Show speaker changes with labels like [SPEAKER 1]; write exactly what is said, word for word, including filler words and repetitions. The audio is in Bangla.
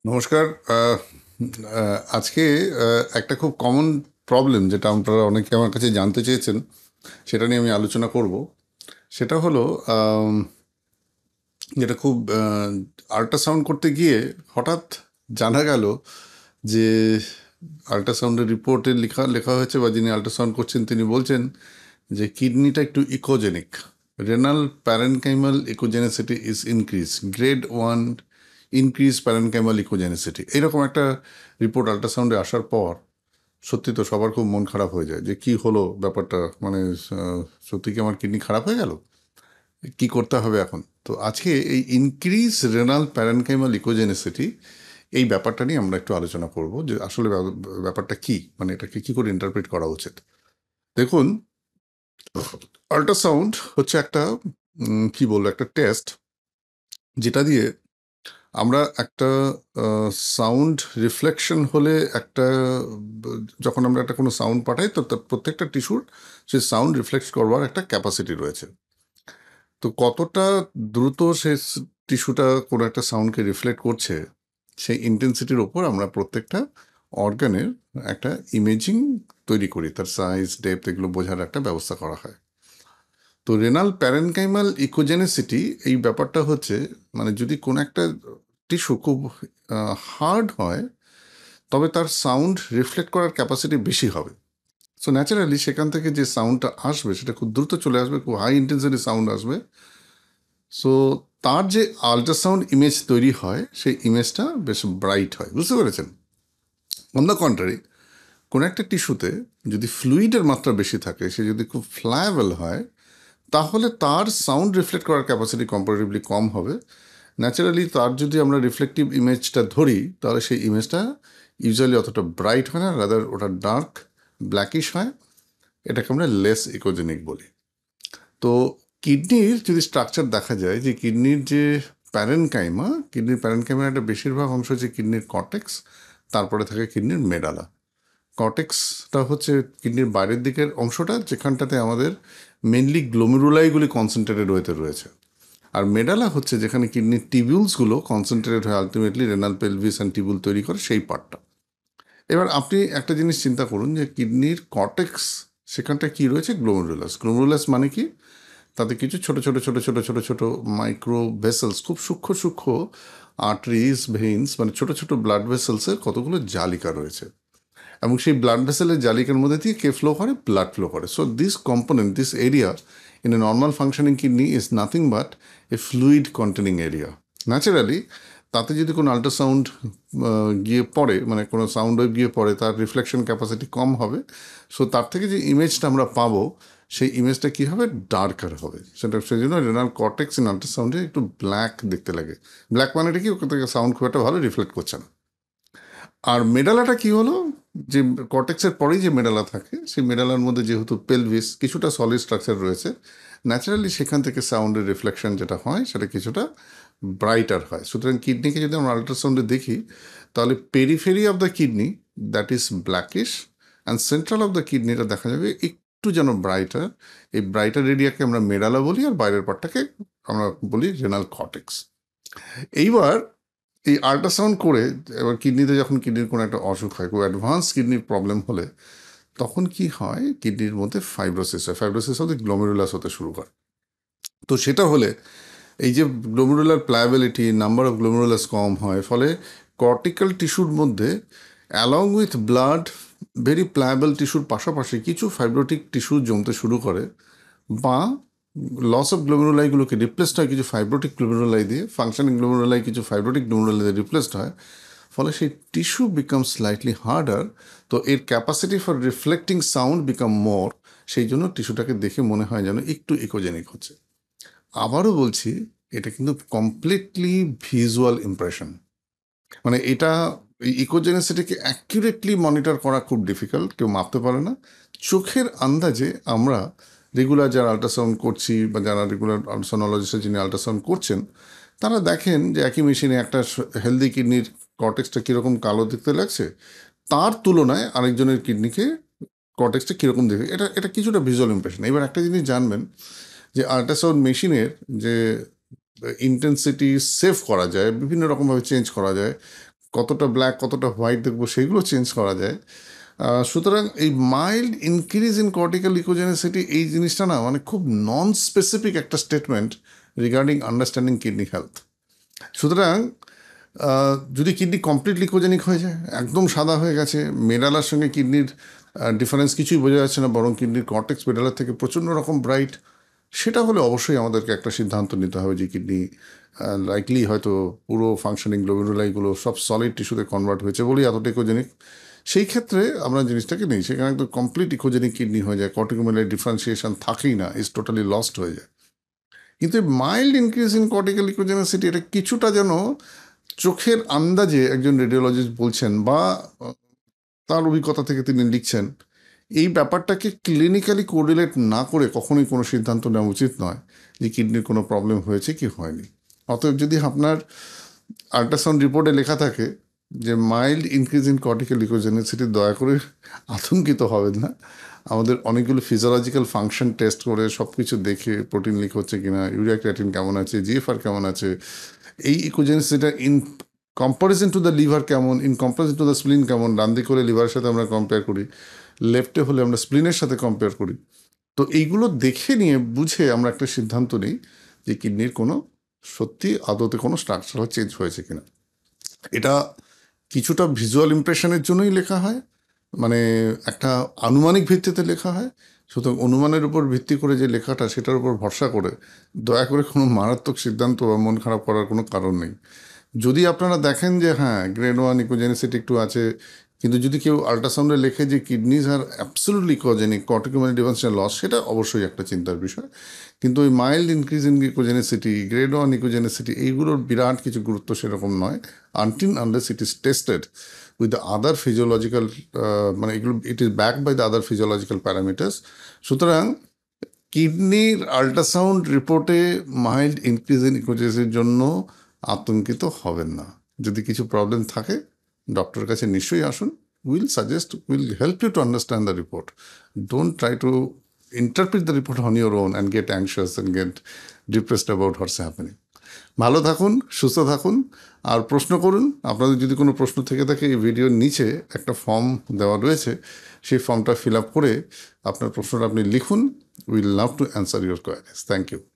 [SPEAKER 1] নমস্কার। আহ, আহ, আজকে আহ, একটা খুব কমন প্রবলেম যেটা আপনারা অনেকে আমার কাছে জানতে চেয়েছেন, সেটা নিয়ে আমি আলোচনা করব। সেটা হলো আম, যেটা খুব আল্ট্রাসাউন্ড করতে গিয়ে হঠাৎ জানা গেল যে আল্ট্রাসাউন্ডের রিপোর্টে লেখা লেখা হয়েছে, বা যিনি আল্ট্রাসাউন্ড করছেন তিনি বলছেন যে কিডনিটা একটু echogenic, renal parenchymal echogenicity is increase, grade one increase parenchymal echogenicity, এইরকম একটা রিপোর্ট আল্ট্রাসাউন্ডে আসার পর সত্যি তো সবার খুব মন খারাপ হয়ে যায় যে কি হলো ব্যাপারটা, মানে আহ, সত্যি কি আমার কিডনি খারাপ হয়ে গেল, কি করতে হবে এখন। তো আজকে এই ইনক্রিজ রেনাল প্যারেনকাইমাল ইকোজেনিসিটি, এই ব্যাপারটা নিয়ে আমরা একটু আলোচনা করব যে আসলে ব্যাপ- ব্যাপারটা কি, মানে এটাকে কি করে ইন্টারপ্রেট করা উচিত। দেখুন, আল্ট্রাসাউন্ড হচ্ছে একটা উম, কি বলবো, একটা টেস্ট যেটা দিয়ে আমরা একটা সাউন্ড রিফ্লেকশন হলে একটা ব- যখন আমরা একটা কোনো সাউন্ড পাঠাই তো তার প্রত্যেকটা টিস্যুর সেই সাউন্ড রিফ্লেক্ট করবার একটা ক্যাপাসিটি রয়েছে। তো কতটা দ্রুত সে টিস্যুটা কোনো একটা সাউন্ডকে রিফ্লেক্ট করছে, সেই ইন্টেন্সিটির ওপর আমরা প্রত্যেকটা অর্গানের একটা ইমেজিং তৈরি করি, তার সাইজ ডেপথ এগুলো বোঝার একটা ব্যবস্থা করা হয়। তো রেনাল প্যারেনকাইমাল ইকোজেনিসিটি, এই ব্যাপারটা হচ্ছে মানে যদি কোনো একটা টিস্যু খুব হার্ড হয় তবে তার সাউন্ড রিফ্লেক্ট করার ক্যাপাসিটি বেশি হবে। সো ন্যাচারালি সেখান থেকে যে সাউন্ডটা আসবে সেটা খুব দ্রুত চলে আসবে, খুব হাই ইন্টেন্সিটি সাউন্ড আসবে। সো তার যে আল্ট্রাসাউন্ড ইমেজ তৈরি হয় সেই ইমেজটা বেশ ব্রাইট হয়, বুঝতে পেরেছেন। অন দ্য কন্ট্রারি, কোনো একটা টিস্যুতে যদি ফ্লুইডের মাত্রা বেশি থাকে, সে যদি খুব ফ্লায়েবল হয়, তাহলে তার সাউন্ড রিফ্লেক্ট করার ক্যাপাসিটি কম্পারেটিভলি কম হবে। ন্যাচারালি তার যদি আমরা রিফ্লেকটিভ ইমেজটা ধরি তাহলে সেই ইমেজটা ইউজুয়ালি অতটা ব্রাইট হয় না, রাদার ওটা ডার্ক ব্ল্যাকিশ হয়। এটাকে আমরা লেস ইকোজেনিক বলি। তো কিডনির যদি স্ট্রাকচার দেখা যায়, যে কিডনির যে প্যারেনকাইমা, কিডনির প্যারেনকাইমার একটা বেশিরভাগ অংশ হচ্ছে কিডনির কর্টেক্স, তারপরে থাকে কিডনির মেডালা। কর্টেক্সটা হচ্ছে কিডনির বাইরের দিকের অংশটা, যেখানটাতে আমাদের মেনলি গ্লোমেরুলাইগুলি কনসেন্ট্রেটেড হতে রয়েছে। আর মেডালা হচ্ছে যেখানে কিডনির টিবিউলসগুলো কনসেন্ট্রেটেড হয়, ultimately renal pelvis and tubule তৈরি করে সেই পার্টটা। এবার আপনি একটা জিনিস চিন্তা করুন যে কিডনির কর্টেক্স, সেখানটা কি রয়েছে, গ্লোমেরুলাস। গ্লোমেরুলাস মানে কি, তাতে কিছু ছোট ছোট ছোট ছোট ছোট ছোট মাইক্রো ভেসেলস, খুব সূক্ষ্ম সূক্ষ্ম আর্টারিজ ভেইনস, মানে ছোট ছোট ব্লাড ভেসেলসের কতগুলো জালিকা রয়েছে, এবং সেই ব্লাড ভেসেলের জালিকার মধ্যে দিয়ে কে ফ্লো করে, ব্লাড ফ্লো করে। So this component, this area in a normal functioning kidney is nothing but a fluid containing area. Naturally তাতে যদি কোনো আল্ট্রাসাউন্ড গিয়ে পড়ে, মানে কোনো সাউন্ড ওয়েভ গিয়ে পড়ে, তার রিফ্লেকশন ক্যাপাসিটি কম হবে। সো তার থেকে যে ইমেজটা আমরা পাবো সেই ইমেজটা কী হবে, ডার্কার হবে। সেটা সেই জন্য রেনাল কর্টেক্স ইন আল্ট্রাসাউন্ডে একটু ব্ল্যাক দেখতে লাগে। ব্ল্যাক মানেটা কি, ওখান থেকে সাউন্ড খুব একটা ভালো রিফ্লেক্ট করছে না। আর মেডালাটা কি হলো, যে কর্টেক্সের পরেই যে মেডালা থাকে, সেই মেডালার মধ্যে যেহেতু পেলভিস কিছুটা সলিড স্ট্রাকচার রয়েছে, ন্যাচারালি সেখান থেকে সাউন্ডের রিফ্লেকশন যেটা হয় সেটা কিছুটা ব্রাইটার হয়। সুতরাং কিডনিকে যদি আমরা আল্ট্রাসাউন্ডে দেখি তাহলে periphery of the kidney that is blackish, and central of the কিডনিটা দেখা যাবে একটু যেন ব্রাইটার। এই ব্রাইটার এরিয়াকে আমরা মেডালা বলি, আর বাইরের পার্টটাকে আমরা বলি রেনাল কর্টেক্স। এইবার এই আল্ট্রাসাউন্ড করে এবার কিডনিতে যখন কিডনির কোনো একটা অসুখ হয়, খুব অ্যাডভান্স কিডনির প্রবলেম হলে, তখন কি হয়, কিডনির মধ্যে ফাইব্রোসিস হয়। ফাইব্রোসিস হতে গ্লোমেরুলাস হতে শুরু করে। তো সেটা হলে এই যে glomerular pliability, number of glomerulus কম হয়, ফলে কর্টিক্যাল টিস্যুর মধ্যে along with blood very pliable টিস্যুর পাশাপাশি কিছু ফাইব্রোটিক টিস্যু জমতে শুরু করে, বা লস অফ গ্লোমেরুলাইগুলোকে রিপ্লেসড হয় কিছু ফাইব্রোটিক গ্লোমেরুলাই দিয়ে, ফাংশনিং গ্লোমেরুলাই কিছু ফাইব্রোটিক গ্লোমেরুলাই দিয়ে রিপ্লেসড হয়। ফলে সেই টিস্যু বিকাম স্লাইটলি হার্ডার। তো এর capacity for reflecting sound become more. সেই জন্য টিস্যুটাকে দেখে মনে হয় যেন একটু ইকোজেনিক হচ্ছে। আবারও বলছি, এটা কিন্তু কমপ্লিটলি ভিজুয়াল ইমপ্রেশন। মানে এটা ইকোজেনিসিটিকে অ্যাকিউরেটলি মনিটর করা খুব ডিফিকাল্ট, কেউ মাপতে পারে না। চোখের আন্দাজে আমরা রেগুলার যারা আল্ট্রাসাউন্ড করছি, বা যারা রেগুলার আল্ট্রাসাউন্ডোলজিস্টের যিনি আল্ট্রাসাউন্ড করছেন, তারা দেখেন যে একই মেশিনে একটা হেলদি কিডনির কর্টেক্সটা কীরকম কালো দেখতে লাগছে, তার তুলনায় আরেকজনের কিডনিকে কর্টেক্সটা কীরকম দেখে, এটা এটা কিছুটা ভিজুয়াল ইমপ্রেশন। এবার একটা জিনিস জানবেন, যে আল্ট্রাসাউন্ড মেশিনের যে ইন্টেন্সিটি সেভ করা যায়, বিভিন্ন রকমভাবে চেঞ্জ করা যায়, কতটা ব্ল্যাক কতটা হোয়াইট দেখবো সেইগুলো চেঞ্জ করা যায়। সুতরাং এই mild increase in cortical echogenicity এই জিনিসটা না মানে খুব নন স্পেসিফিক একটা statement regarding understanding kidney health. সুতরাং যদি কিডনি কমপ্লিট লিকোজেনিক হয়ে যায়, একদম সাদা হয়ে গেছে, মেডালার সঙ্গে কিডনির ডিফারেন্স কিছুই বোঝা যাচ্ছে না, বরং কিডনির কর্টেক্স মেডালার থেকে প্রচণ্ড রকম ব্রাইট, সেটা হলে অবশ্যই আমাদেরকে একটা সিদ্ধান্ত নিতে হবে যে কিডনি লাইকলি হয়তো পুরো ফাংশনিং গ্লোমেরুলাইগুলো সব সলিড টিস্যুতে কনভার্ট হয়েছে বলেই এতটা ইকোজেনিক। সেই ক্ষেত্রে আমরা জিনিসটাকে নিই, সেখানে একদম কমপ্লিট ইকোজেনিক কিডনি হয়ে যায়, কর্টিকোমেডাল ডিফারেন্সিয়েশন থাকেই না, ইজ টোটালি লস্ট হয়ে যায়। কিন্তু mild increase in cortical echogenicity এটা কিছুটা যেন চোখের আন্দাজে একজন রেডিওলজিস্ট বলছেন বা তার অভিজ্ঞতা থেকে তিনি লিখছেন, এই ব্যাপারটাকে ক্লিনিক্যালি কোরিলেট না করে কখনোই কোনো সিদ্ধান্ত নেওয়া উচিত নয় যে কিডনির কোনো প্রবলেম হয়েছে কি হয়নি। অতএব যদি আপনার আল্ট্রাসাউন্ড রিপোর্টে লেখা থাকে যে mild increase in cortical echogenicity, দয়া করে আতঙ্কিত হবেন না। আমাদের অনেকগুলো ফিজিওলজিক্যাল ফাংশন টেস্ট করে সব কিছু দেখে প্রোটিন লিক হচ্ছে কিনা, ইউরিয়া ক্রিয়াটিন কেমন আছে, জিএফআর কেমন আছে, এই ইকোজেনিসিটা in comparison to the liver কেমন, in comparison to the spleen কেমন, ডান দিকে হলে লিভারের সাথে আমরা কম্পেয়ার করি, লেফটে হলে আমরা স্প্লিনের সাথে কম্পেয়ার করি। তো এইগুলো দেখে নিয়ে বুঝে আমরা একটা সিদ্ধান্ত নিই যে কিডনির কোনো সত্যি আদতে কোনো স্ট্রাকচারাল চেঞ্জ হয়েছে কিনা। এটা কিছুটা ভিজুয়াল ইমপ্রেশনের জন্যই লেখা হয়, মানে একটা আনুমানিক ভিত্তিতে লেখা হয়। সুতরাং অনুমানের উপর ভিত্তি করে যে লেখাটা, সেটার উপর ভরসা করে দয়া করে কোনো মারাত্মক সিদ্ধান্ত বা মন খারাপ করার কোনো কারণ নেই। যদি আপনারা দেখেন যে হ্যাঁ গ্রেড ওয়ান ইকোজেনিসিটি একটু আছে, কিন্তু যদি কেউ আল্ট্রাসাউন্ডে লেখে যে kidneys are absolutely echogenic, corticomedullary differentiation loss, সেটা অবশ্যই একটা চিন্তার বিষয়। কিন্তু ওই mild increase in echogenicity, grade one echogenicity, এইগুলোর বিরাট কিছু গুরুত্ব সেরকম নয়, until unless it is tested with the other physiological, মানে এগুলো it is back by the other physiological parameters. সুতরাং কিডনির আল্ট্রাসাউন্ড রিপোর্টে মাইল্ড ইনক্রিজ ইন ইকোজেনিসিটির জন্য আতঙ্কিত হবেন না। যদি কিছু প্রবলেম থাকে ডক্টরের কাছে নিশ্চয়ই আসুন, will suggest, will help you to understand the report. Don't try to interpret the report on your own and get anxious and get depressed about what's happening. ভালো থাকুন, সুস্থ থাকুন, আর প্রশ্ন করুন। আপনাদের যদি কোনো প্রশ্ন থেকে থাকে, এই ভিডিওর নিচে একটা ফর্ম দেওয়া রয়েছে, সেই ফর্মটা ফিল আপ করে আপনার প্রশ্নটা আপনি লিখুন। Will love to answer your queries. Thank you.